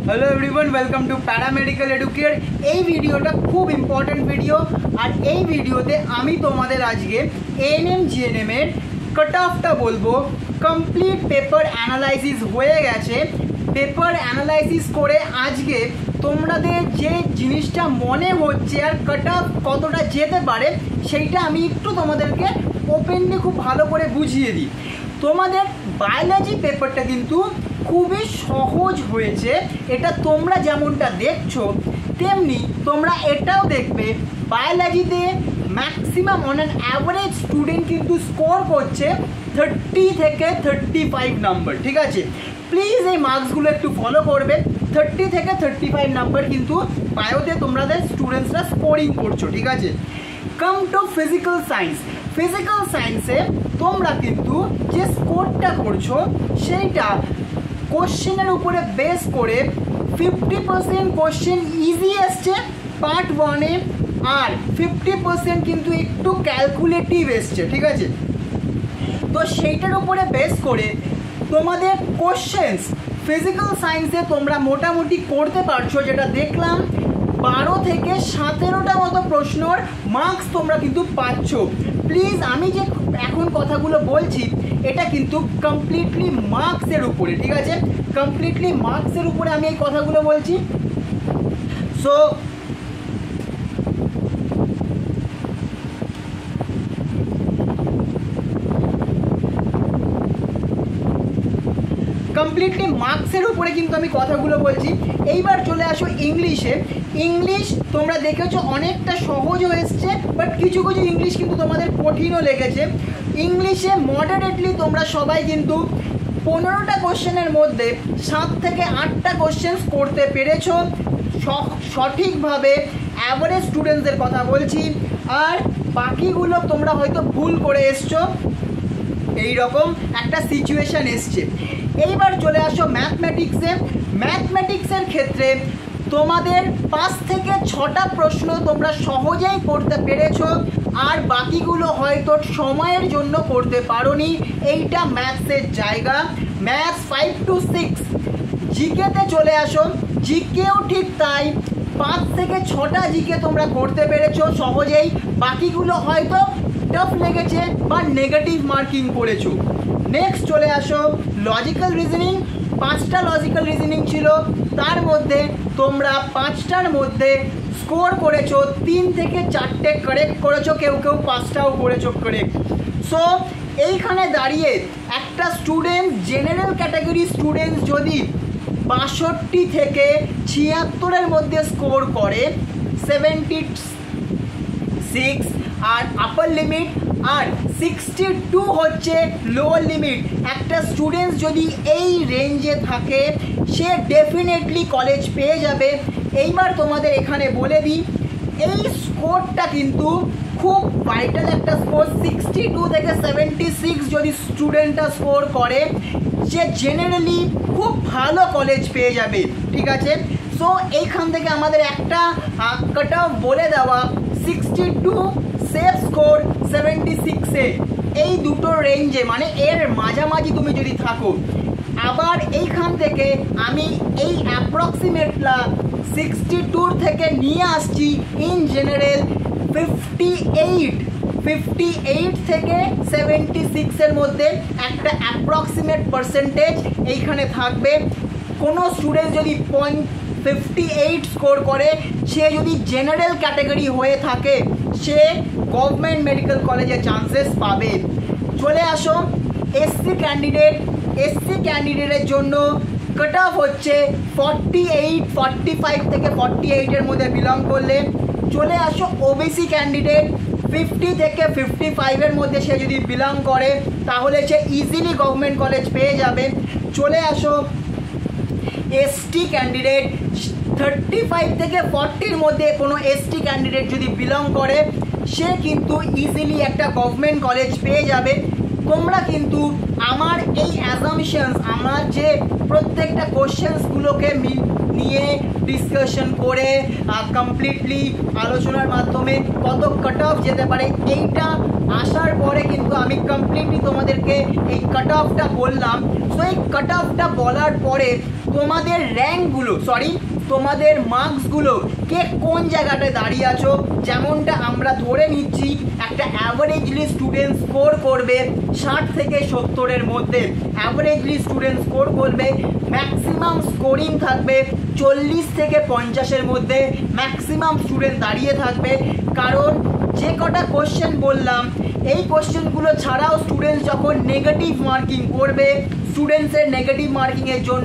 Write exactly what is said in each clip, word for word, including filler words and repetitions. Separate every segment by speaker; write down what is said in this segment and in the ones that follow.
Speaker 1: Hello everyone, welcome to paramedical Educare. এই ভিডিওটা খুব ইম্পর্টেন্ট ভিডিও, আর এই ভিডিওতে আমি তোমাদের আজকে এএনএম জিএনএম এর কাট অফটা বলবো। কমপ্লিট পেপার অ্যানালাইসিস হয়ে গেছে। পেপার অ্যানালাইসিস করে আজকে তোমাদের যে জিনিসটা মনে হচ্ছে আর কাট অফ কতটা যেতে পারে সেইটা আমি একটু তোমাদেরকে ওপেনলি খুব ভালো করে বুঝিয়ে দিই। তোমাদের বায়োলজি পেপারটা কিন্তু খুবই সহজ হয়েছে। এটা তোমরা যেমনটা দেখছো তেমনি তোমরা এটাও দেখবে। বায়োলজিতে maximum on an average student কিন্তু স্কোর করছে থার্টি থেকে থার্টি ফাইভ নাম্বার। ঠিক আছে, প্লিজ এই মার্কসগুলো একটু ফলো করবে। থার্টি থেকে থার্টি ফাইভ নাম্বার কিন্তু বায়োতে তোমাদের স্টুডেন্টসরা স্কোরিং করছো। ঠিক আছে, come to physical science. Physical সায়েন্সে তোমরা কিন্তু যে স্কোরটা করছো সেইটা কোশ্চেনের উপরে বেস করে ফিফটি পার্সেন্ট কোশ্চেন ইজি এসছে পার্ট ওয়ানে, আর ফিফটি পার্সেন্ট কিন্তু একটু ক্যালকুলেটিভ এসছে। ঠিক আছে, তো সেইটার উপরে বেস করে তোমাদের কোশ্চেন্স ফিজিক্যাল সায়েন্সে তোমরা মোটামুটি করতে পারছো। যেটা দেখলাম বারো থেকে সতেরোটা মতো প্রশ্নর মার্কস তোমরা কিন্তু পাচ্ছ। প্লিজ আমি যে এখন কথাগুলো বলছি এটা কিন্তু কমপ্লিটলি মার্কসের উপরে। ঠিক আছে, কমপ্লিটলি মার্কসের উপরে আমি এই কথাগুলো বলছি। সো কমপ্লিটলি মার্কসের উপরে কিন্তু আমি কথাগুলো বলছি। এইবার চলে আসো ইংলিশে। ইংলিশ তোমরা দেখেছো অনেকটা সহজও এসছে, বাট কিছু কিছু ইংলিশ কিন্তু তোমাদের কঠিনও লেগেছে। ইংলিশে মডারেটলি তোমরা সবাই কিন্তু পনেরোটা কোশ্চেনের মধ্যে সাত থেকে আটটা কোশ্চেন করতে পেরেছো সঠিকভাবে। অ্যাভারেজ স্টুডেন্টসদের কথা বলছি, আর বাকিগুলো তোমরা হয়তো ভুল করে এসছো। এই রকম একটা সিচুয়েশান এসছে। এইবার চলে আসো ম্যাথমেটিক্সে। ম্যাথমেটিক্সের ক্ষেত্রে তোমাদের পাঁচ থেকে ছটা প্রশ্ন তোমরা সহজেই করতে পেরেছো, আর বাকিগুলো হয়তো সময়ের জন্য করতে পারোনি। এইটা ম্যাথসের জায়গা। Maths five two six. জিকেতে চলে আসো। জিকেও ঠিক তাই, পাঁচ থেকে ছটা জিকে তোমরা করতে পেরেছো সহজেই, বাকিগুলো হয়তো টাফ লেগেছে বা নেগেটিভ মার্কিং করেছো। নেক্সট চলে আসো লজিক্যাল রিজনিং। পাঁচটা লজিক্যাল রিজনিং ছিল, তার মধ্যে তোমরা পাঁচটার মধ্যে স্কোর করেছো তিন থেকে চারটে কারেক্ট করেছো, কেউ কেউ পাঁচটাও করেছো কারেক্ট। সো এইখানে দাঁড়িয়ে একটা স্টুডেন্ট, জেনারেল ক্যাটাগরি স্টুডেন্ট যদি বাষট্টি থেকে ছিয়াত্তরের মধ্যে স্কোর করে, সেভেন্টি সিক্স আর আপার লিমিট, আর সিক্সটি টু হচ্ছে লোয়ার লিমিট। একটা স্টুডেন্ট যদি এই রেঞ্জে থাকে সে ডেফিনেটলি কলেজ পেয়ে যাবে। এইবার তোমাদের এখানে বলে দিই, এই স্কোরটা কিন্তু খুব ভাইটাল একটা স্কোর। সিক্সটি টু থেকে সেভেন্টি সিক্স যদি স্টুডেন্টটা স্কোর করে সে জেনারেলি খুব ভালো কলেজ পেয়ে যাবে। ঠিক আছে, সো এইখান থেকে আমাদের একটা কাট অফ বলে দেওয়া, sixty two safe score, seventy সিক্সে, এই দুটো রেঞ্জে মানে এর মাঝামাঝি তুমি যদি থাকো। আবার এইখান থেকে আমি এই অ্যাপ্রক্সিমেটলা সিক্সটি টুর থেকে নিয়ে আসছি in general fifty eight. Fifty eight থেকে সেভেন্টি সিক্সের মধ্যে একটা অ্যাপ্রক্সিমেট পার্সেন্টেজ এইখানে থাকবে। কোনো স্টুডেন্ট যদি পয়েন্ট ফিফটি এইট স্কোর করে, সে যদি জেনারেল ক্যাটাগরি হয়ে থাকে সে গভর্নমেন্ট মেডিকেল কলেজে চান্সেস পাবে। চলে আসো এসসি ক্যান্ডিডেট। এসসি ক্যান্ডিডেটের জন্য কাট অফ হচ্ছে ফর্টি এইট, ফর্টি ফাইভ থেকে ফর্টি এইটের মধ্যে বিলং করলে। চলে আসো ওবিসি ক্যান্ডিডেট। ফিফটি থেকে ফিফটি ফাইভের মধ্যে সে যদি বিলং করে তাহলে সে ইজিলি গভর্নমেন্ট কলেজ পেয়ে যাবে। চলে আসো এসটি ক্যান্ডিডেট। থার্টি ফাইভ থেকে ফর্টির মধ্যে কোনো এসটি ক্যান্ডিডেট যদি বিলং করে সে কিন্তু ইজিলি একটা গভর্নমেন্ট কলেজ পেয়ে যাবে। তোমরা কিন্তু আমার এই অ্যাজাম্পশনস, আমার যে প্রত্যেকটা কোশ্চেন্সগুলোকে নিয়ে ডিসকাশন করে কমপ্লিটলি আলোচনার মাধ্যমে কত কাট অফ যেতে পারে এইটা আসার পরে কিন্তু আমি কমপ্লিটলি তোমাদেরকে এই কাট অফটা বললাম। সো এই কাট অফটা বলার পরে তোমাদের র্যাঙ্কগুলো, সরি তোমাদের মার্কসগুলো কে কোন জায়গাটায় দাঁড়িয়ে আছো, যেমনটা আমরা ধরে নিচ্ছি একটা অ্যাভারেজলি স্টুডেন্ট স্কোর করবে ষাট থেকে সত্তরের মধ্যে, অ্যাভারেজলি স্টুডেন্ট স্কোর করবে, ম্যাক্সিমাম স্কোরিং থাকবে চল্লিশ থেকে পঞ্চাশের মধ্যে, ম্যাক্সিমাম স্টুডেন্ট দাঁড়িয়ে থাকবে। কারণ যে কটা কোশ্চেন বললাম এই কোশ্চেনগুলো ছাড়াও স্টুডেন্টস যখন নেগেটিভ মার্কিং করবে, স্টুডেন্টসের নেগেটিভ মার্কিংয়ের জন্য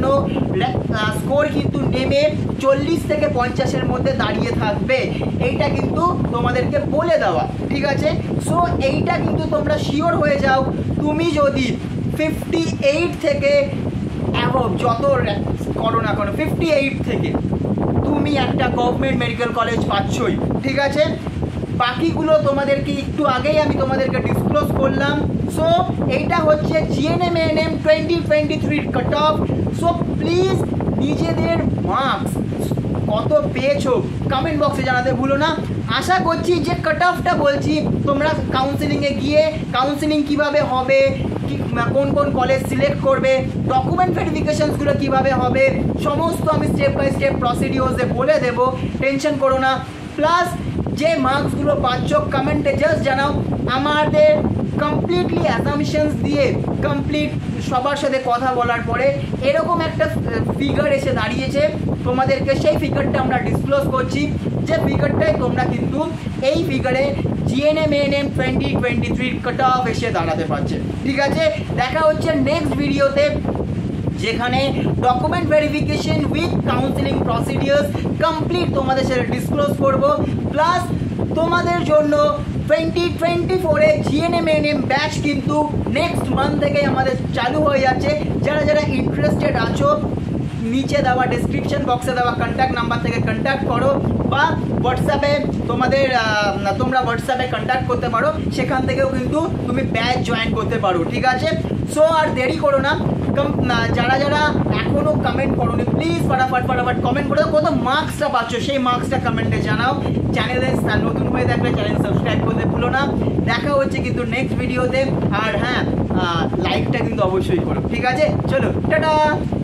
Speaker 1: স্কোর কিন্তু নেমে চল্লিশ থেকে পঞ্চাশের মধ্যে দাঁড়িয়ে থাকবে, এইটা কিন্তু তোমাদেরকে বলে দেওয়া, ঠিক আছে? সো এইটা কিন্তু তোমরা শিওর হয়ে যাও। তুমি যদি ফিফটি এইট থেকে অ্যাবভ যত করো না করো, ফিফটি এইট থেকে তুমি একটা গভর্নমেন্ট মেডিকেল কলেজ পাচ্ছই, ঠিক আছে? বাকিগুলো তোমাদেরকে একটু আগেই আমি তোমাদেরকে ডিসক্লোজ করলাম। সো এইটা হচ্ছে জিএনএম এএনএম টোয়েন্টি টোয়েন্টি থ্রির কাট অফ। সো প্লিজ নিজেদের মার্কস কত পেয়েছো কমেন্ট বক্সে জানাতে ভুলো না। আশা করছি যে কাট অফটা বলছি তোমরা কাউন্সেলিংয়ে গিয়ে কাউন্সেলিং কিভাবে হবে, কোন কোন কলেজ সিলেক্ট করবে, ডকুমেন্ট ভেরিফিকেশনসগুলো কিভাবে হবে, সমস্ত আমি স্টেপ বাই স্টেপ প্রসিডিওর্সে বলে দেবো, টেনশন করো না। প্লাস যে মার্কসগুলো পাচ্ছ কমেন্টে জাস্ট জানাও। আমাদের কমপ্লিটলি অ্যাসাম্পশনস দিয়ে কমপ্লিট সবার সাথে কথা বলার পরে এরকম একটা ফিগার এসে দাঁড়িয়েছে, তোমাদেরকে সেই ফিগারটা আমরা ডিসক্লোজ করছি, যে ফিগারটাই তোমরা কিন্তু এই ফিগারে জিএনএম এএনএম টোয়েন্টি টোয়েন্টি থ্রির কাট অফ এসে দাঁড়াতে পারছে, ঠিক আছে? দেখা হচ্ছে নেক্সট ভিডিওতে, যেখানে document verification with counselling procedures complete তোমাদের সাথে ডিসক্লোজ করব। প্লাস তোমাদের জন্য টোয়েন্টি টোয়েন্টি ফোরে জিএনএম এএনএম ব্যাচ কিন্তু নেক্সট মান্থ থেকে আমাদের চালু হয়ে যাচ্ছে। যারা যারা ইন্টারেস্টেড আছো নিচে দেওয়া ডেসক্রিপশন বক্সে দেওয়া কন্ট্যাক্ট নাম্বার থেকে কন্ট্যাক্ট করো, বা হোয়াটসঅ্যাপে তোমাদের তোমরা হোয়াটসঅ্যাপে কন্ট্যাক্ট করতে পারো, সেখান থেকেও কিন্তু তুমি ব্যাচ জয়েন করতে পারো, ঠিক আছে? সো আর দেরি করো না, যারা যারা এখনও কমেন্ট করোনি প্লিজ ফটাফট ফটাফট কমেন্ট করে দাও, কত মার্কসটা পাচ্ছ সেই মার্কসটা কমেন্টে জানাও। চ্যানেলে নতুন হয়ে থাকলে চ্যানেল সাবস্ক্রাইব করতে ভুলো না। দেখা হচ্ছে কিন্তু নেক্সট ভিডিওতে, আর হ্যাঁ লাইকটা কিন্তু অবশ্যই করো, ঠিক আছে? চলো টাটা।